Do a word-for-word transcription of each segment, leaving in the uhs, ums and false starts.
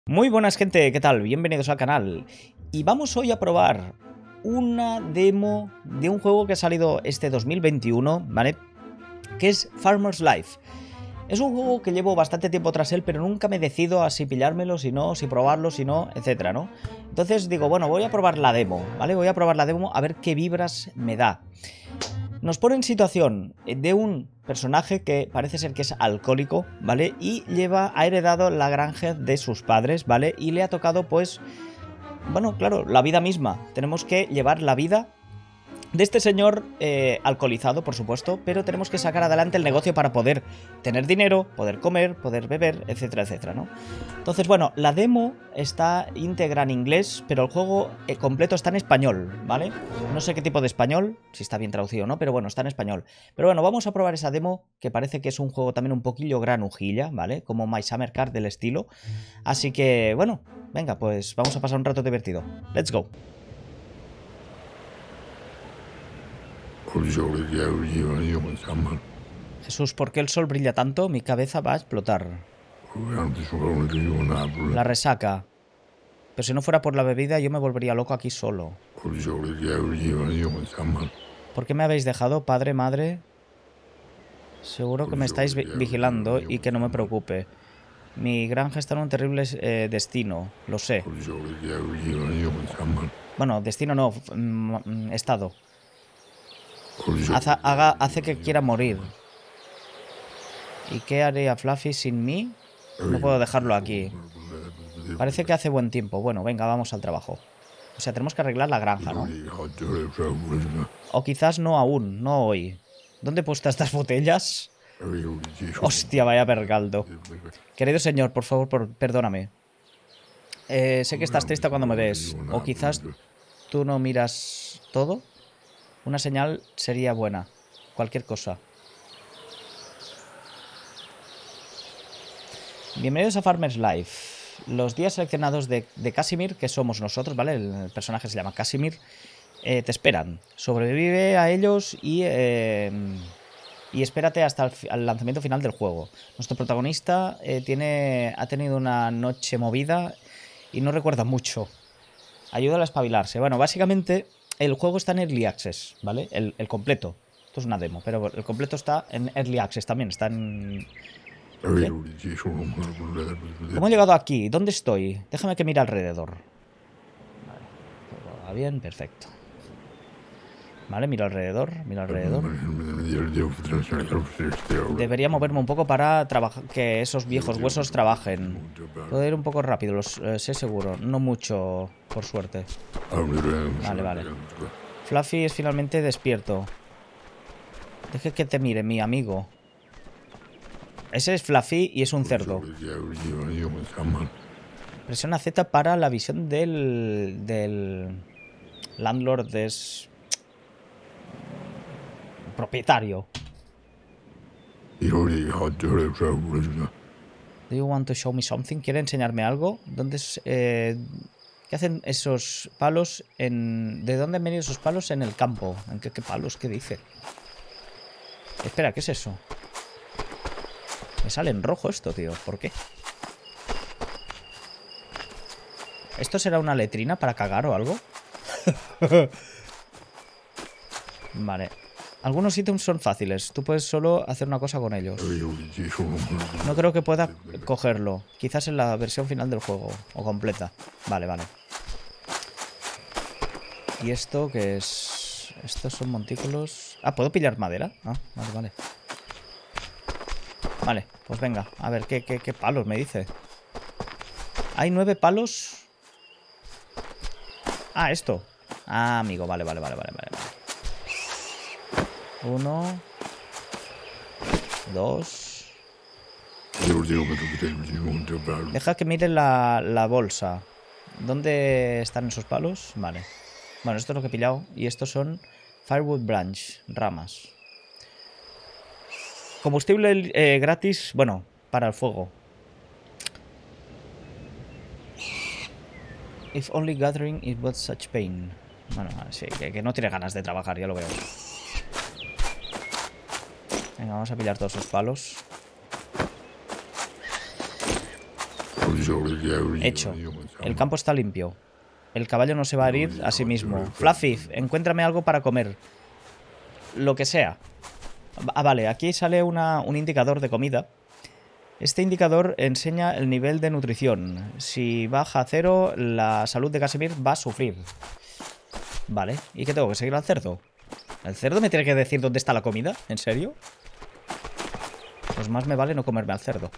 Muy buenas gente, ¿qué tal? Bienvenidos al canal. Y vamos hoy a probar una demo de un juego que ha salido este dos mil veintiuno, ¿vale? Que es Farmer's Life. Es un juego que llevo bastante tiempo tras él, pero nunca me decido a si pillármelo, si no, si probarlo, si no, etcétera, ¿no? Entonces digo, bueno, voy a probar la demo, ¿vale? Voy a probar la demo a ver qué vibras me da. Nos pone en situación de un personaje que parece ser que es alcohólico, ¿vale? Y lleva, ha heredado la granja de sus padres, ¿vale? Y le ha tocado, pues, bueno, claro, la vida misma. Tenemos que llevar la vida de este señor eh, alcoholizado, por supuesto, pero tenemos que sacar adelante el negocio para poder tener dinero, poder comer, poder beber, etcétera, etcétera, ¿no? Entonces, bueno, la demo está íntegra en inglés, pero el juego eh, completo está en español, ¿vale? No sé qué tipo de español, si está bien traducido o no, pero bueno, está en español. Pero bueno, vamos a probar esa demo, que parece que es un juego también un poquillo granujilla, ¿vale? Como My Summer Car del estilo. Así que, bueno, venga, pues vamos a pasar un rato divertido. Let's go. Jesús, ¿por qué el sol brilla tanto? Mi cabeza va a explotar. La resaca. Pero si no fuera por la bebida, yo me volvería loco aquí solo. ¿Por qué me habéis dejado, padre, madre? Seguro que me estáis vi vigilando y que no me preocupe. Mi granja está en un terrible eh, destino, lo sé. Bueno, destino no, mm, estado. Haza, haga, hace que quiera morir. ¿Y qué haría Fluffy sin mí? No puedo dejarlo aquí. Parece que hace buen tiempo. Bueno, venga, vamos al trabajo. O sea, tenemos que arreglar la granja, ¿no? O quizás no aún, no hoy. ¿Dónde he puesto estas botellas? Hostia, vaya pergaldo. Querido señor, por favor, por, perdóname. Eh, sé que estás triste cuando me ves. O quizás tú no miras todo. Una señal sería buena. Cualquier cosa. Bienvenidos a Farmer's Life. Los días seleccionados de, de Casimir, que somos nosotros, ¿vale? El, el personaje se llama Casimir. Eh, te esperan. Sobrevive a ellos y... Eh, y espérate hasta el, el lanzamiento final del juego. Nuestro protagonista eh, tiene, ha tenido una noche movida y no recuerda mucho. Ayúdale a espabilarse. Bueno, básicamente el juego está en Early Access, ¿vale? El, el completo. Esto es una demo, pero el completo está en Early Access también. Está en... ¿Qué? ¿Cómo he llegado aquí? ¿Dónde estoy? Déjame que mire alrededor. Vale, todo va bien, perfecto. Vale, miro alrededor, miro alrededor. Debería moverme un poco para trabajar, que esos viejos huesos trabajen. Puedo ir un poco rápido, lo eh, sé seguro. No mucho, por suerte. Vale, vale. Fluffy es finalmente despierto. Deje que te mire, mi amigo. Ese es Fluffy y es un cerdo. Presiona Z para la visión del... del... landlord es... propietario. Do you want to show me something? ¿Quiere enseñarme algo? ¿Dónde es, eh, ¿Qué hacen esos palos en... ¿De dónde han venido esos palos en el campo? ¿En qué, qué palos? ¿Qué dice? Espera, ¿qué es eso? Me sale en rojo esto, tío. ¿Por qué? ¿Esto será una letrina para cagar o algo? Vale. Algunos ítems son fáciles. Tú puedes solo hacer una cosa con ellos. No creo que pueda cogerlo. Quizás en la versión final del juego. O completa. Vale, vale. ¿Y esto qué es? Estos son montículos... Ah, ¿puedo pillar madera? Ah, vale, vale. Vale, pues venga. A ver, ¿qué, qué, qué palos me dice? Hay nueve palos... Ah, esto. Ah, amigo, vale, vale, vale, vale, vale. Uno. Dos. Deja que mire la, la bolsa. ¿Dónde están esos palos? Vale. Bueno, esto es lo que he pillado. Y estos son Firewood Branch, ramas. Combustible eh, gratis, bueno, para el fuego. If only gathering is what such pain. Bueno, sí, que, que no tiene ganas de trabajar, ya lo veo. Venga, vamos a pillar todos esos palos. Hecho. El campo está limpio. El caballo no se va a herir a sí mismo. Fluffy, encuéntrame algo para comer. Lo que sea. Ah, vale, aquí sale una, un indicador de comida. Este indicador enseña el nivel de nutrición. Si baja a cero, la salud de Casimir va a sufrir. Vale, ¿y qué tengo que seguir al cerdo? ¿El cerdo me tiene que decir dónde está la comida? ¿En serio? Pues más me vale no comerme al cerdo.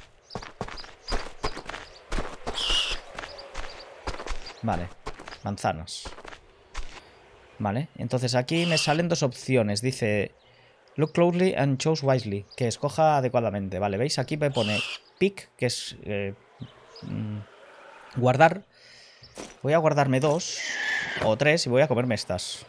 Vale, manzanas. Vale, entonces aquí me salen dos opciones. Dice, look closely and choose wisely. Que escoja adecuadamente. Vale, ¿veis? Aquí me pone pick, que es eh, guardar. Voy a guardarme dos o tres y voy a comerme estas.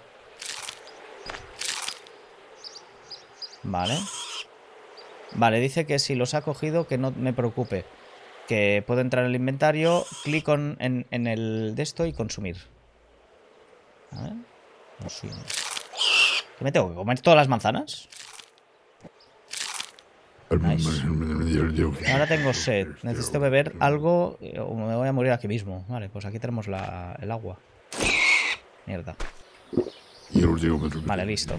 Vale. Vale, dice que si los ha cogido, que no me preocupe. Que puedo entrar en el inventario, clic en, en, en el de esto y consumir. A ver. Consumir. ¿Qué me tengo que comer todas las manzanas? Nice. Ahora tengo sed. Necesito beber algo o me voy a morir aquí mismo. Vale, pues aquí tenemos la, el agua. Mierda. Vale, listo.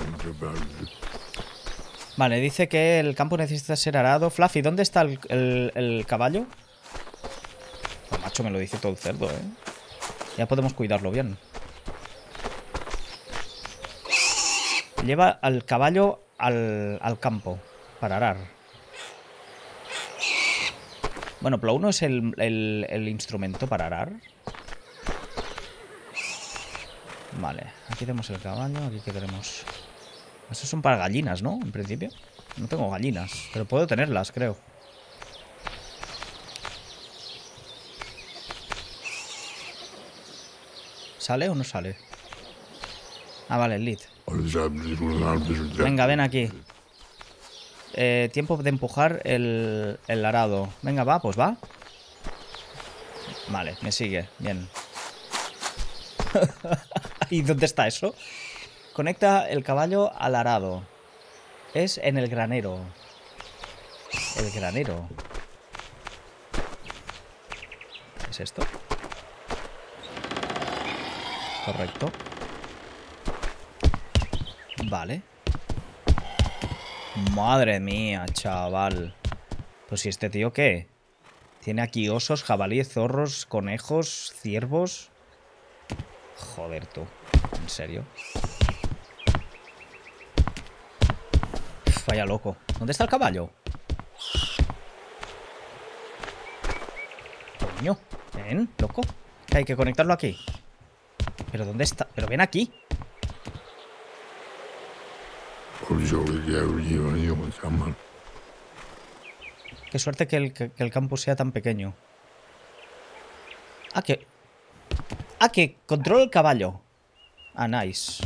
Vale, dice que el campo necesita ser arado. Fluffy, ¿dónde está el, el, el caballo? Oh, macho, me lo dice todo el cerdo, ¿eh? Ya podemos cuidarlo bien. Lleva al caballo al, al campo para arar. Bueno, Plow no es el, el, el instrumento para arar. Vale, aquí tenemos el caballo. Aquí que tenemos... Estos son para gallinas, ¿no? En principio. No tengo gallinas, pero puedo tenerlas, creo. ¿Sale o no sale? Ah, vale, el lead. Venga, ven aquí. Eh, tiempo de empujar el, el arado. Venga, va, pues va. Vale, me sigue. Bien. ¿Y dónde está eso? Conecta el caballo al arado. Es en el granero. El granero. ¿Qué es esto? Correcto. Vale. Madre mía, chaval. Pues ¿y este tío qué? Tiene aquí osos, jabalíes, zorros, conejos, ciervos. Joder, tú. ¿En serio? Vaya loco. ¿Dónde está el caballo? Coño. Ven, loco. Que hay que conectarlo aquí. ¿Pero dónde está? Pero ven aquí. Qué suerte que el, que, que el campo sea tan pequeño. Ah, que... Ah, que controlo el caballo. Ah, nice.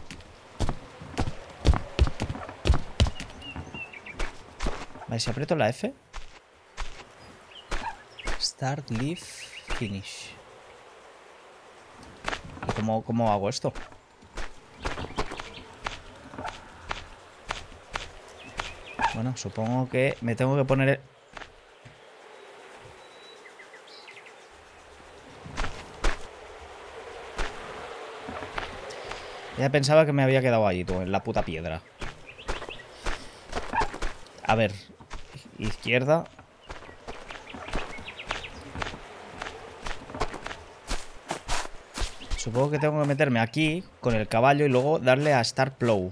Vale, si aprieto la F. Start, leave, finish. ¿Cómo, cómo hago esto? Bueno, supongo que me tengo que poner... Ya pensaba que me había quedado ahí, tú, en la puta piedra. A ver. Izquierda. Supongo que tengo que meterme aquí con el caballo y luego darle a Start Plow.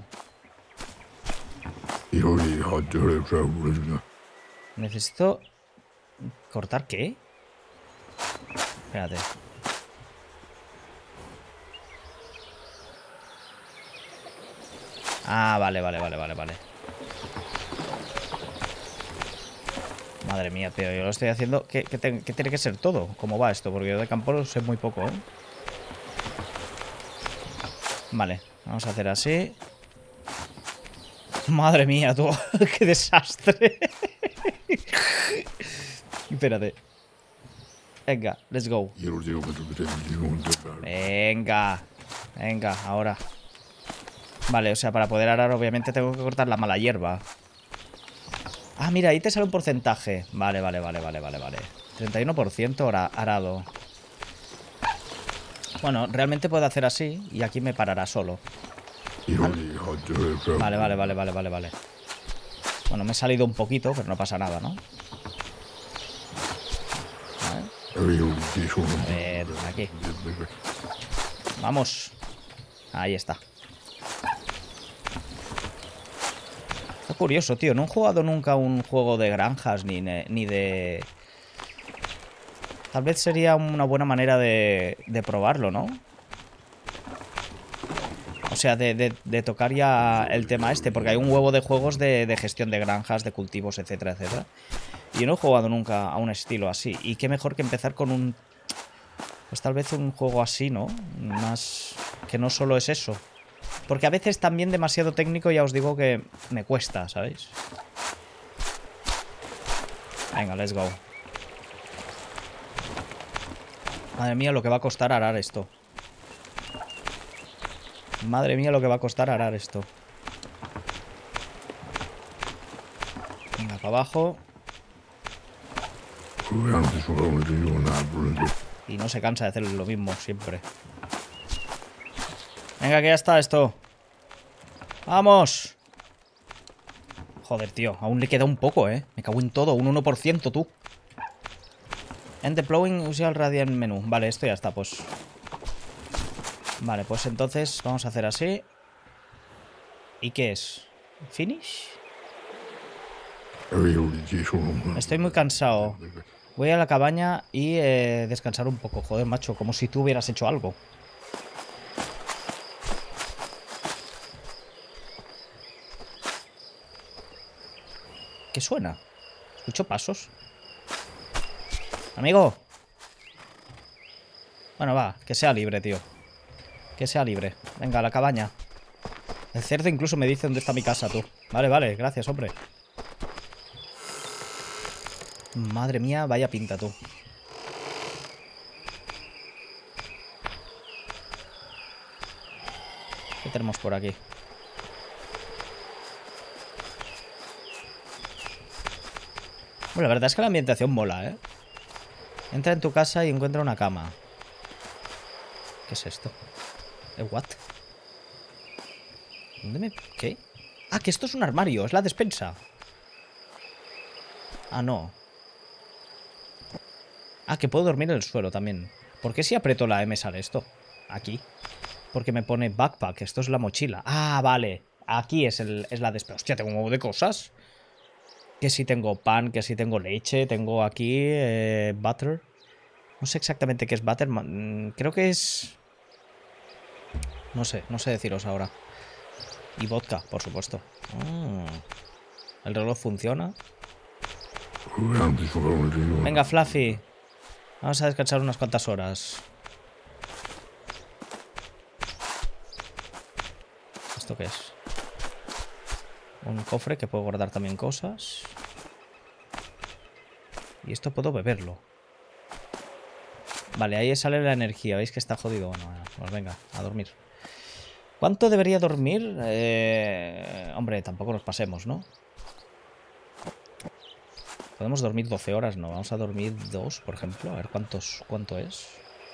Necesito... ¿Cortar qué? Espérate. Ah, vale, vale, vale, vale, vale. Madre mía, tío, yo lo estoy haciendo... ¿Qué, qué, te, qué tiene que ser todo? ¿Cómo va esto? Porque yo de campo lo sé muy poco, ¿eh? Vale, vamos a hacer así. Madre mía, tú. ¡Qué desastre! Espérate. Venga, let's go. Venga. Venga, ahora. Vale, o sea, para poder arar obviamente tengo que cortar la mala hierba. Ah, mira, ahí te sale un porcentaje. Vale, vale, vale, vale, vale, vale. treinta y uno por ciento arado. Bueno, realmente puedo hacer así y aquí me parará solo. Vale, vale, vale, vale, vale, vale. Bueno, me he salido un poquito, pero no pasa nada, ¿no? Vale. A ver, aquí. Vamos. Ahí está. Está curioso, tío. No he jugado nunca un juego de granjas ni, ni de... Tal vez sería una buena manera de, de probarlo, ¿no? O sea, de, de, de tocar ya el tema este. Porque hay un huevo de juegos de, de gestión de granjas, de cultivos, etcétera, etcétera. Y yo no he jugado nunca a un estilo así. Y qué mejor que empezar con un... Pues tal vez un juego así, ¿no? Más... Que no solo es eso. Porque a veces también demasiado técnico ya os digo que me cuesta, ¿sabéis? Venga, let's go. Madre mía lo que va a costar arar esto. Madre mía lo que va a costar arar esto. Venga, para abajo. Y no se cansa de hacer lo mismo siempre. Venga, que ya está esto. ¡Vamos! Joder, tío. Aún le queda un poco, ¿eh? Me cago en todo. Un uno por ciento, tú. En deploying, usa el radiant menú. Vale, esto ya está, pues. Vale, pues entonces vamos a hacer así. ¿Y qué es? ¿Finish? Estoy muy cansado. Voy a la cabaña y eh, descansar un poco. Joder, macho, como si tú hubieras hecho algo. ¿Qué suena? Escucho pasos. Amigo. Bueno, va, que sea libre, tío. Que sea libre. Venga, a la cabaña. El cerdo incluso me dice dónde está mi casa, tú. Vale, vale, gracias, hombre. Madre mía, vaya pinta, tú. ¿Qué tenemos por aquí? Bueno, la verdad es que la ambientación mola, ¿eh? Entra en tu casa y encuentra una cama. ¿Qué es esto? ¿Eh, what? ¿Dónde me...? ¿Qué? Ah, que esto es un armario, es la despensa. Ah, no. Ah, que puedo dormir en el suelo también. ¿Por qué si aprieto la M sale esto? Aquí. Porque me pone backpack, esto es la mochila. Ah, vale. Aquí es, el, es la despensa. Hostia, tengo un huevo de cosas. Que si tengo pan, que si tengo leche, tengo aquí eh, butter. No sé exactamente qué es butter. Creo que es... No sé, no sé deciros ahora. Y vodka, por supuesto. Mm. El reloj funciona. Venga, Fluffy. Vamos a descansar unas cuantas horas. ¿Esto qué es? Un cofre que puedo guardar también cosas. Y esto puedo beberlo. Vale, ahí sale la energía. ¿Veis que está jodido? Bueno, pues venga, a dormir. ¿Cuánto debería dormir? Eh... Hombre, tampoco nos pasemos, ¿no? Podemos dormir doce horas, no. Vamos a dormir dos, por ejemplo. A ver cuántos, cuánto es.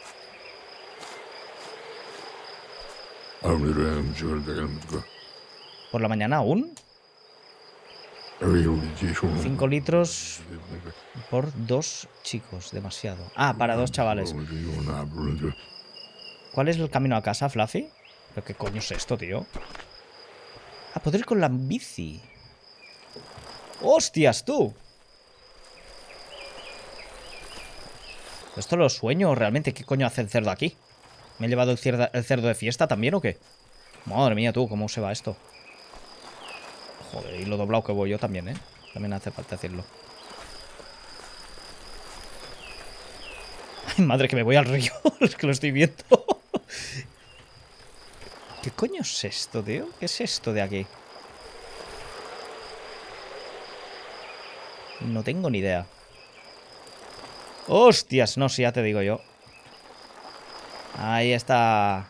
¿Por la mañana aún? cinco litros por dos chicos. Demasiado. Ah, para dos chavales. ¿Cuál es el camino a casa, Fluffy? ¿Pero qué coño es esto, tío? Ah, poder ir con la bici. ¡Hostias, tú! ¿Esto lo sueño realmente? ¿Qué coño hace el cerdo aquí? ¿Me he llevado el cerdo, el cerdo de fiesta también o qué? Madre mía, tú, ¿cómo se va esto? Joder, y lo doblado que voy yo también, ¿eh? También hace falta decirlo. Ay, madre, que me voy al río. Es que lo estoy viendo. ¿Qué coño es esto, tío? ¿Qué es esto de aquí? No tengo ni idea. ¡Hostias! No, sí, ya te digo yo. Ahí está.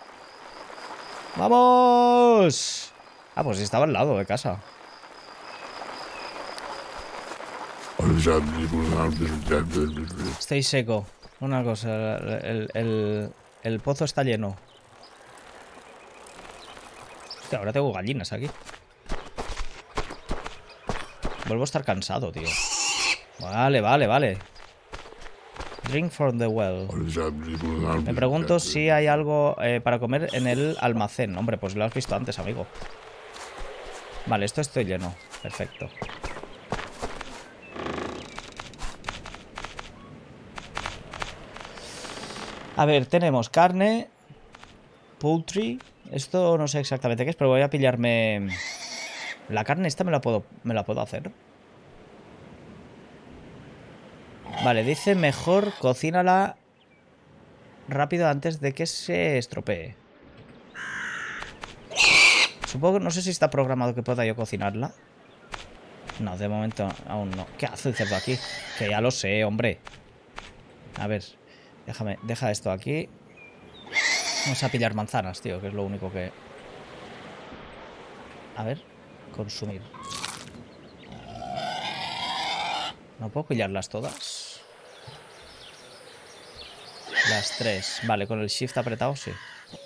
¡Vamos! Ah, pues estaba al lado de casa. Estoy seco. Una cosa, el, el, el pozo está lleno. Hostia, ahora tengo gallinas aquí. Vuelvo a estar cansado, tío. Vale, vale, vale. Drink from the well. Me pregunto si hay algo eh, para comer en el almacén. Hombre, pues lo has visto antes, amigo. Vale, esto estoy lleno. Perfecto. A ver, tenemos carne, poultry. Esto no sé exactamente qué es, pero voy a pillarme... La carne esta me la puedo, me la puedo hacer. Vale, dice mejor cocínala rápido antes de que se estropee. Supongo que no sé si está programado que pueda yo cocinarla. No, de momento aún no. ¿Qué hace el cerdo aquí? Que ya lo sé, hombre. A ver, déjame, deja esto aquí. Vamos a pillar manzanas, tío, que es lo único que... A ver, consumir. ¿No puedo pillarlas todas? Las tres. Vale, con el shift apretado, sí.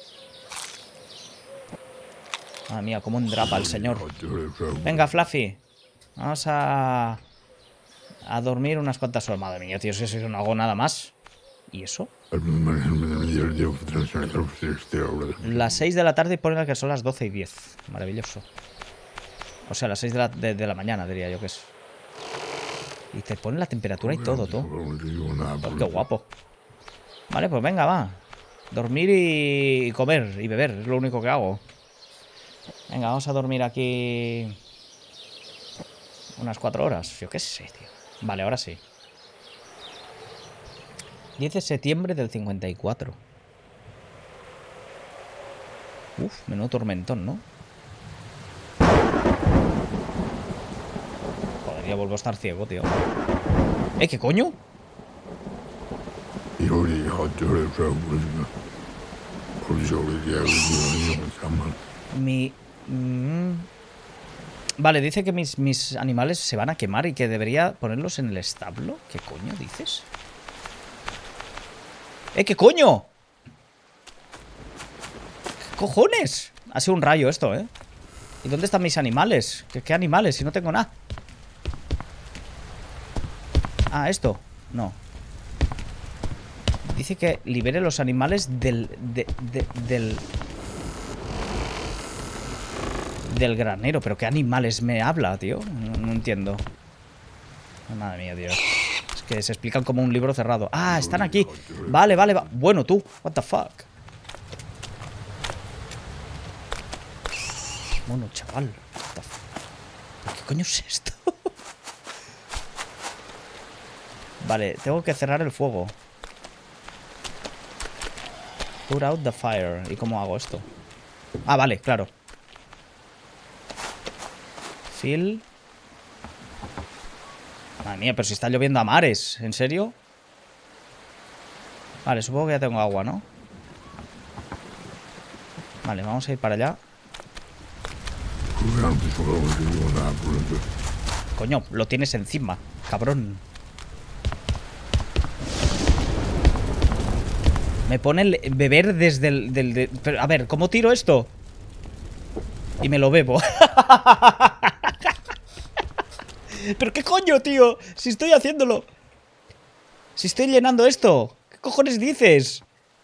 Madre mía, cómo endrapa el señor. Venga, Fluffy. Vamos a... A dormir unas cuantas horas. Madre mía, tío, si eso no hago nada más. ¿Y eso? Las seis de la tarde y ponen que son las doce y diez. Maravilloso. O sea, las seis de la, de, de la mañana, diría yo que es. Y te pone la temperatura y todo, todo. Oh, qué guapo. Vale, pues venga, va. Dormir y comer y beber. Es lo único que hago. Venga, vamos a dormir aquí... Unas cuatro horas. Yo qué sé, tío. Vale, ahora sí. diez de septiembre del cincuenta y cuatro. Uf, menudo tormentón, ¿no? Joder, ya vuelvo a estar ciego, tío. ¿Eh, qué coño? Mi... Mm, vale, dice que mis, mis animales se van a quemar y que debería ponerlos en el establo. ¿Qué coño dices? ¡Eh, qué coño! ¿Qué cojones? Ha sido un rayo esto, ¿eh? ¿Y dónde están mis animales? ¿Qué, qué animales? Si no tengo nada. Ah, esto. No. Dice que libere los animales del... De, de, del... Del granero. ¿Pero qué animales me habla, tío? No, no entiendo. Madre mía, Dios. Es que se explican como un libro cerrado. Ah, están aquí. Vale, vale, va. Bueno, tú. What the fuck. Bueno, chaval. What the fuck. ¿Qué coño es esto? Vale, tengo que cerrar el fuego. Put out the fire. ¿Y cómo hago esto? Ah, vale, claro. Fill. Madre mía, pero si está lloviendo a mares. ¿En serio? Vale, supongo que ya tengo agua, ¿no? Vale, vamos a ir para allá. Coño, lo tienes encima, cabrón. Me pone el beber desde el... Del, de, pero, a ver, ¿cómo tiro esto? Y me lo bebo. ¿Pero qué coño, tío? Si estoy haciéndolo. Si estoy llenando esto. ¿Qué cojones dices?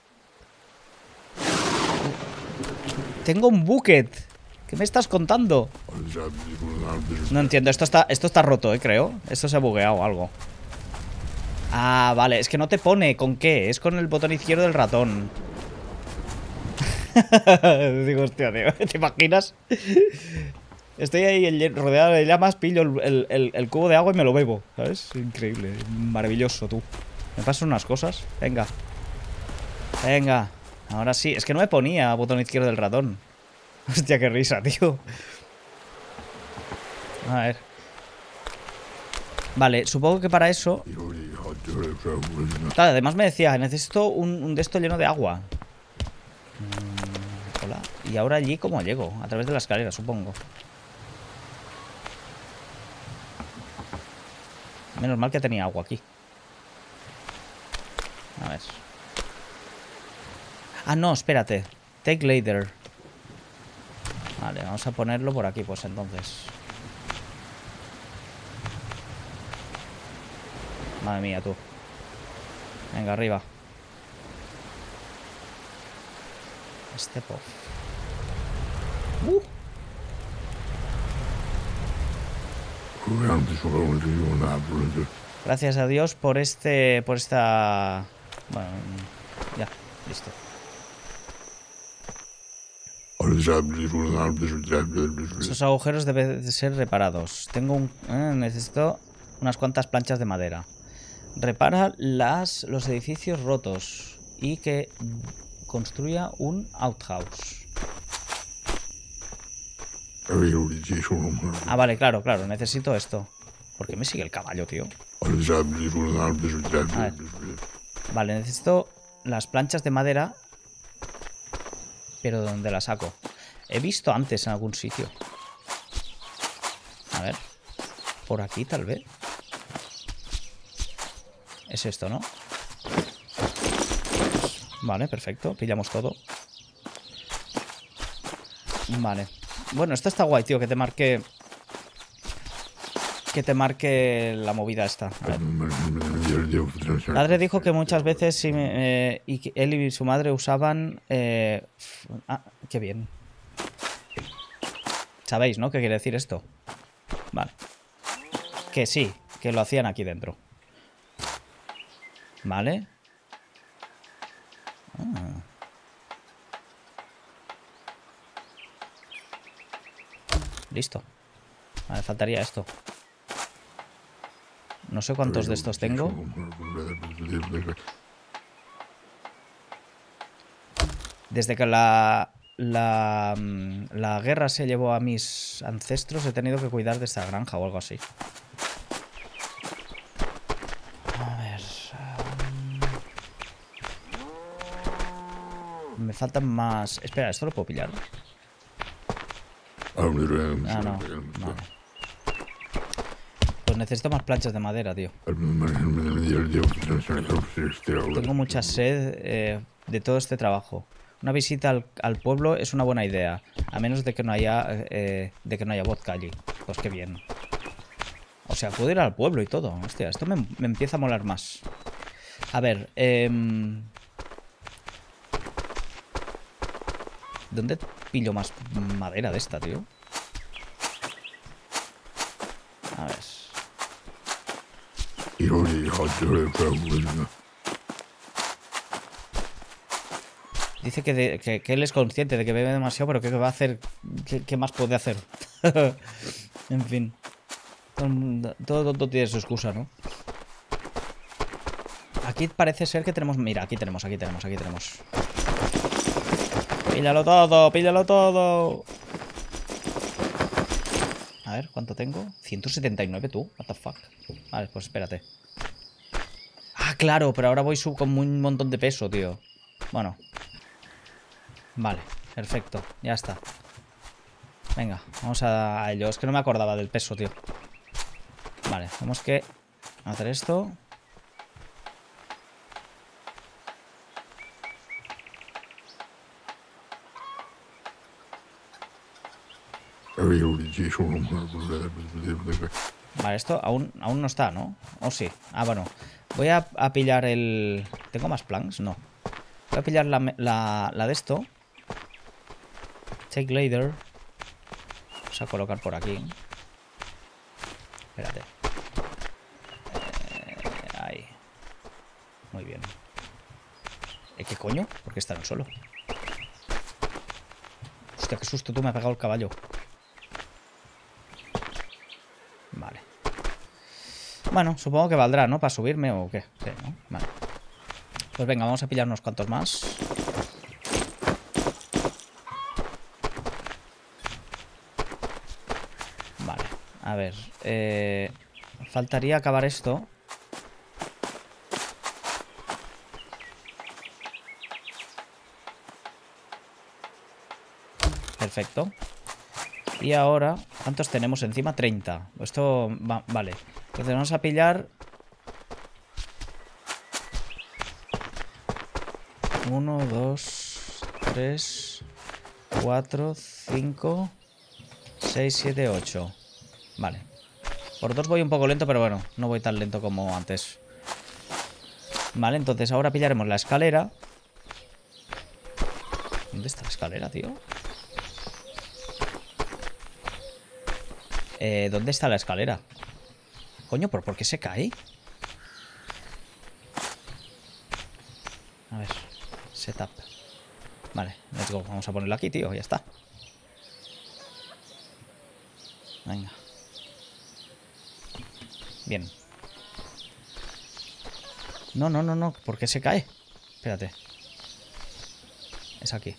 Tengo un bucket. ¿Qué me estás contando? No entiendo. Esto está, esto está roto, eh, creo. Esto se ha bugueado o algo. Ah, vale. Es que no te pone con qué. Es con el botón izquierdo del ratón. Digo, hostia, tío. ¿Te imaginas? Estoy ahí rodeado de llamas, pillo el, el, el, el cubo de agua y me lo bebo, ¿sabes? Increíble, maravilloso, tú. Me pasan unas cosas. Venga. Venga. Ahora sí. Es que no me ponía botón izquierdo del ratón. Hostia, qué risa, tío. A ver. Vale, supongo que para eso... Claro, además me decía, necesito un, un de esto lleno de agua. Mm, hola. Y ahora allí, ¿cómo llego? A través de la escalera, supongo. Menos mal que tenía agua aquí. A ver. Ah, no, espérate. Take later. Vale, vamos a ponerlo por aquí, pues entonces. Madre mía, tú. Venga, arriba. Step off. Uh. Gracias a Dios por este... Por esta... Bueno, ya, listo. Esos agujeros deben de ser reparados. Tengo un... Eh, necesito unas cuantas planchas de madera. Repara las, los edificios rotos y que construya un outhouse. Ah, vale, claro, claro. Necesito esto. ¿Por qué me sigue el caballo, tío? A ver. Vale, necesito las planchas de madera. Pero ¿dónde las saco? He visto antes en algún sitio. A ver. Por aquí, tal vez. Es esto, ¿no? Vale, perfecto. Pillamos todo. Vale. Bueno, esto está guay, tío. Que te marque... Que te marque la movida esta. A ver. Padre dijo que muchas veces sí, eh, y que él y su madre usaban... Eh... Ah, qué bien. ¿Sabéis, no? ¿Qué quiere decir esto? Vale. Que sí, que lo hacían aquí dentro. Vale. Ah. Listo. Vale, faltaría esto. No sé cuántos de estos tengo. Desde que la, la, la guerra se llevó a mis ancestros, he tenido que cuidar de esta granja o algo así. A ver. Um, me faltan más... Espera, ¿esto lo puedo pillar? Ah, no. Vale. Pues necesito más planchas de madera, tío. Tengo mucha sed eh, de todo este trabajo. Una visita al, al pueblo es una buena idea, a menos de que no haya eh, de que no haya vodka allí. Pues qué bien. O sea, puedo ir al pueblo y todo. Hostia, esto me, me empieza a molar más. A ver, eh, ¿dónde pillo más madera de esta, tío? A ver. Dice que, de, que, que él es consciente de que bebe demasiado, pero que va a hacer... ¿Qué, qué más puede hacer? En fin. Todo tonto tiene su excusa, ¿no? Aquí parece ser que tenemos... Mira, aquí tenemos, aquí tenemos, aquí tenemos. ¡Píllalo todo! ¡Píllalo todo! A ver, ¿cuánto tengo? ciento setenta y nueve, tú. What the fuck. Vale, pues espérate. Ah, claro, pero ahora voy sub con un montón de peso, tío. Bueno. Vale, perfecto. Ya está. Venga, vamos a ello. Es que no me acordaba del peso, tío. Vale, tenemos que hacer esto. Vale, esto aún, aún no está, ¿no? ¿O sí? Ah, bueno. Voy a, a pillar el... ¿Tengo más planks? No. Voy a pillar la, la, la de esto. Take later. Vamos a colocar por aquí. Espérate. Eh, ahí. Muy bien. ¿Eh, ¿Qué coño? ¿Por qué está en el suelo? Hostia, qué susto tú, me ha pegado el caballo. Vale. Bueno, supongo que valdrá, ¿no? Para subirme o qué. Sí, ¿no? Vale. Pues venga, vamos a pillar unos cuantos más. Vale. A ver. Eh, faltaría acabar esto. Perfecto. Y ahora, ¿cuántos tenemos encima? treinta. Esto va, vale. Entonces vamos a pillar... Uno, dos, tres, cuatro, cinco, seis, siete, ocho. Vale. Por dos voy un poco lento, pero bueno, no voy tan lento como antes. Vale, entonces ahora pillaremos la escalera. ¿Dónde está la escalera, tío? Eh, ¿dónde está la escalera? Coño, ¿por, ¿por qué se cae? A ver, setup. Vale, let's go. Vamos a ponerlo aquí, tío, ya está. Venga. Bien. No, no, no, no. ¿Por qué se cae? Espérate. Es aquí.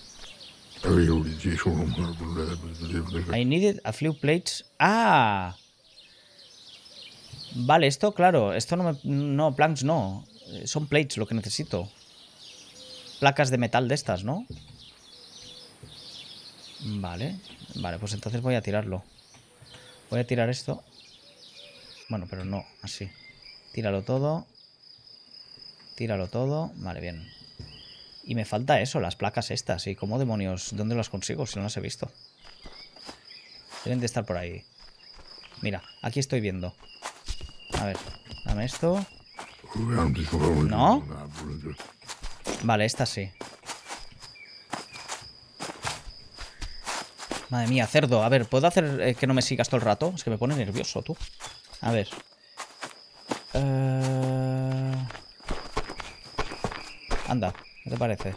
I needed a few plates. ¡Ah! Vale, esto, claro. Esto no me... No, planks no. Son plates lo que necesito. Placas de metal de estas, ¿no? Vale. Vale, pues entonces voy a tirarlo. Voy a tirar esto. Bueno, pero no, así. Tíralo todo. Tíralo todo. Vale, bien. Y me falta eso, las placas estas. ¿Y cómo demonios? ¿Dónde las consigo si no las he visto? Deben de estar por ahí. Mira, aquí estoy viendo. A ver, dame esto. ¿No? Vale, esta sí. Madre mía, cerdo. A ver, ¿puedo hacer eh, que no me sigas todo el rato? Es que me pone nervioso, tú. A ver. Uh... Anda, ¿qué te parece?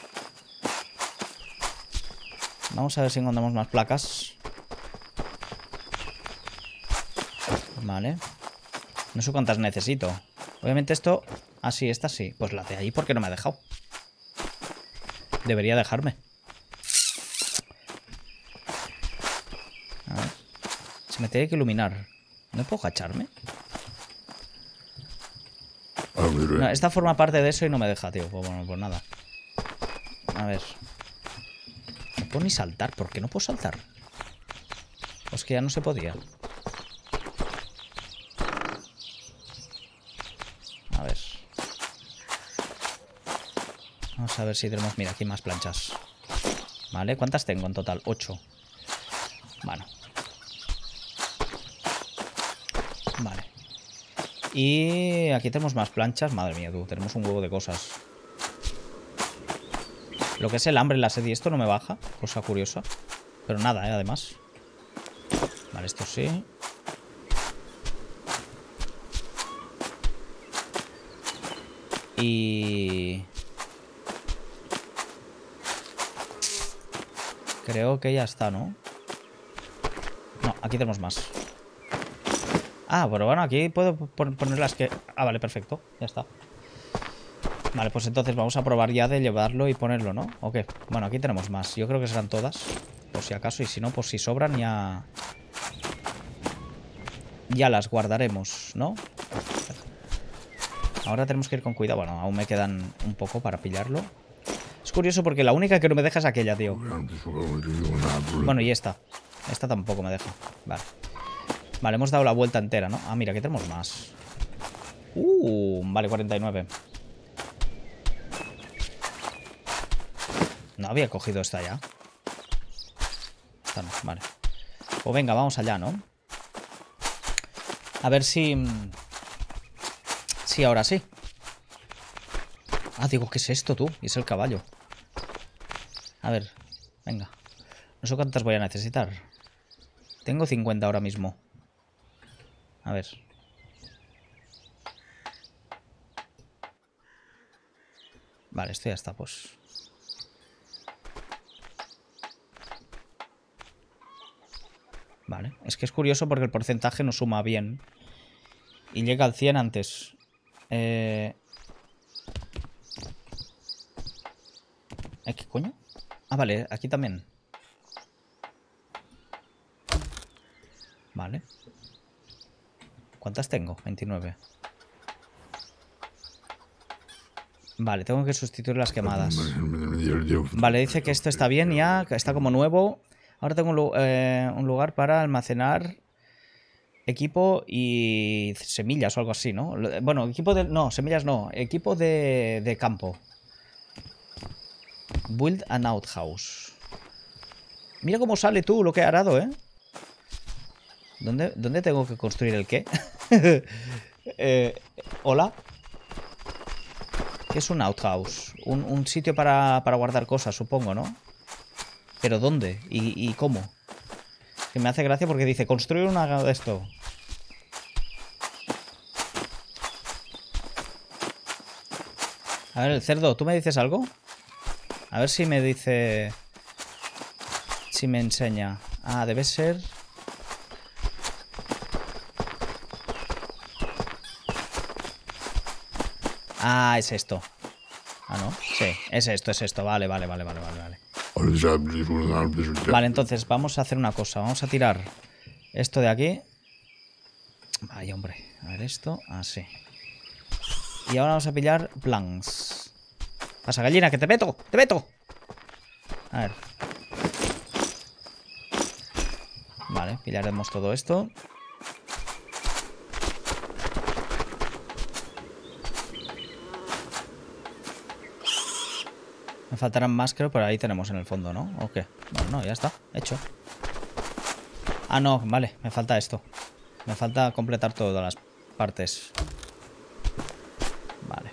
Vamos a ver si encontramos más placas. Vale. No sé cuántas necesito. Obviamente esto... Ah, sí, esta sí. Pues la de ahí, ¿por qué no me ha dejado? Debería dejarme. A ver. Se me tiene que iluminar. ¿No puedo agacharme? No, esta forma parte de eso y no me deja, tío. Pues bueno, pues nada. A ver. No puedo ni saltar. ¿Por qué no puedo saltar? Pues que ya no se podía. A ver. Vamos a ver si tenemos... Mira, aquí más planchas. Vale, ¿cuántas tengo en total? Ocho. Bueno. Vale. Y aquí tenemos más planchas. Madre mía, tú, tenemos un huevo de cosas. Lo que es el hambre en la sed y esto no me baja. Cosa curiosa. Pero nada, ¿eh? Además. Vale, esto sí. Y... creo que ya está, ¿no? No, aquí tenemos más. Ah, pero bueno, aquí puedo poner las que... Ah, vale, perfecto. Ya está. Vale, pues entonces vamos a probar ya de llevarlo y ponerlo, ¿no? ¿O qué? Bueno, aquí tenemos más. Yo creo que serán todas. Por si acaso. Y si no, por si sobran ya... Ya las guardaremos, ¿no? Ahora tenemos que ir con cuidado. Bueno, aún me quedan un poco para pillarlo. Es curioso porque la única que no me deja es aquella, tío. Bueno, y esta. Esta tampoco me deja. Vale. Vale, hemos dado la vuelta entera, ¿no? Ah, mira, aquí tenemos más. Uh, vale, cuarenta y nueve. No había cogido esta ya. Esta no, vale. Pues venga, vamos allá, ¿no? A ver si... Sí, ahora sí. Ah, digo, ¿qué es esto, tú? Y es el caballo. A ver, venga. No sé cuántas voy a necesitar. Tengo cincuenta ahora mismo. A ver. Vale, esto ya está, pues. Vale, es que es curioso porque el porcentaje no suma bien. Y llega al cien antes. Eh... ¿Qué coño? Ah, vale, aquí también. Vale. ¿Cuántas tengo? veintinueve. Vale, tengo que sustituir las quemadas. Vale, dice que esto está bien ya, que está como nuevo. Ahora tengo un, eh, un lugar para almacenar equipo y semillas o algo así, ¿no? Bueno, equipo de... No, semillas no. Equipo de, de campo. Build an outhouse. Mira cómo sale tú lo que he arado, ¿eh? ¿Dónde, ¿dónde tengo que construir el qué? eh, ¿Hola? ¿Qué es un outhouse? Un, un sitio para, para guardar cosas, supongo, ¿no? ¿Pero dónde? ¿Y, y cómo? Que me hace gracia porque dice construir una de esto. A ver, el cerdo, ¿tú me dices algo? A ver si me dice... Si me enseña. Ah, debe ser... Ah, es esto. Ah, ¿no? Sí, es esto, es esto. Vale, vale, vale, vale, vale, vale. Vale, entonces vamos a hacer una cosa. Vamos a tirar esto de aquí. Vaya, hombre. A ver esto. Así. Y ahora vamos a pillar planks. Pasa, gallina, que te meto, te meto. A ver. Vale, pillaremos todo esto. Me faltarán más, creo, pero ahí tenemos en el fondo, ¿no? ¿O qué? Bueno, no, ya está, hecho. Ah, no, vale, me falta esto. Me falta completar todas las partes. Vale.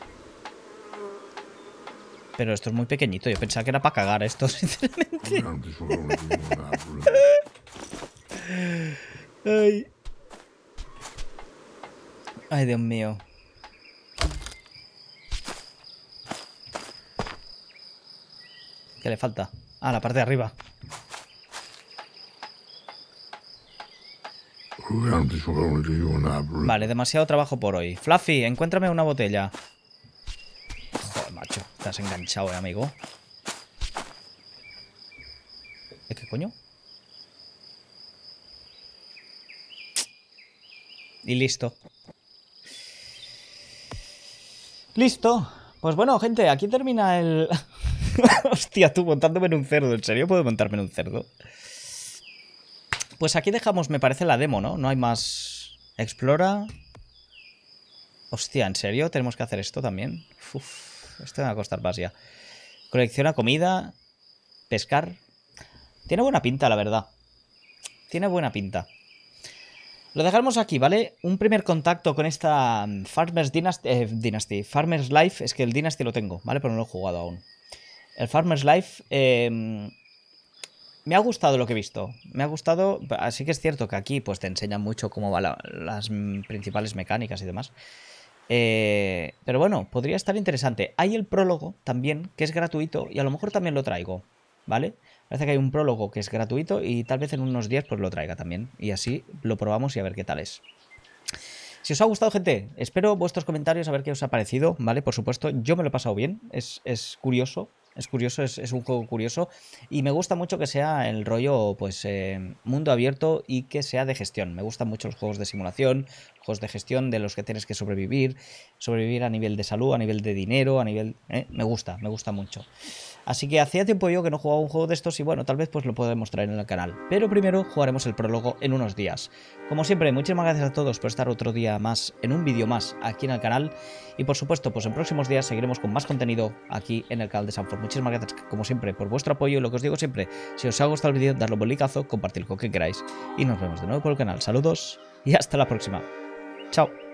Pero esto es muy pequeñito, yo pensaba que era para cagar esto, sinceramente. Ay. Ay, Dios mío. ¿Qué le falta? Ah, la parte de arriba. Vale, demasiado trabajo por hoy. Fluffy, encuéntrame una botella. Joder, macho. Estás enganchado, eh, amigo. ¿Eh, qué coño? Y listo. Listo. Pues bueno, gente, aquí termina el... Hostia, tú montándome en un cerdo. ¿En serio puedo montarme en un cerdo? Pues aquí dejamos, me parece, la demo, ¿no? No hay más... Explora... Hostia, ¿en serio? ¿Tenemos que hacer esto también? Uf, esto me va a costar más ya. Colecciona comida... Pescar... Tiene buena pinta, la verdad. Tiene buena pinta. Lo dejamos aquí, ¿vale? Un primer contacto con esta Farmers Dynasty, eh, Dynasty. Farmers Life, es que el Dynasty lo tengo, ¿vale? Pero no lo he jugado aún. El Farmers Life eh, me ha gustado lo que he visto. Me ha gustado, así que es cierto que aquí pues te enseñan mucho cómo van la, las principales mecánicas y demás. Eh, pero bueno, podría estar interesante. Hay el prólogo también, que es gratuito y a lo mejor también lo traigo, ¿vale? Parece que hay un prólogo que es gratuito y tal vez en unos días pues lo traiga también. Y así lo probamos y a ver qué tal es. Si os ha gustado, gente, espero vuestros comentarios a ver qué os ha parecido, ¿vale? Por supuesto, yo me lo he pasado bien, es, es curioso, es curioso, es, es un juego curioso y me gusta mucho que sea el rollo, pues, eh, mundo abierto y que sea de gestión. Me gustan mucho los juegos de simulación, juegos de gestión de los que tienes que sobrevivir, sobrevivir a nivel de salud, a nivel de dinero, a nivel... ¿eh? Me gusta, me gusta mucho. Así que hacía tiempo yo que no jugaba un juego de estos y bueno, tal vez pues lo puedo demostrar en el canal. Pero primero jugaremos el prólogo en unos días. Como siempre, muchísimas gracias a todos por estar otro día más en un vídeo más aquí en el canal. Y por supuesto, pues en próximos días seguiremos con más contenido aquí en el canal de Sanford. Muchísimas gracias, como siempre, por vuestro apoyo. Y lo que os digo siempre, si os ha gustado el vídeo, darle un buen likeazo, compartirlo con quien queráis. Y nos vemos de nuevo por el canal. Saludos y hasta la próxima. Chao.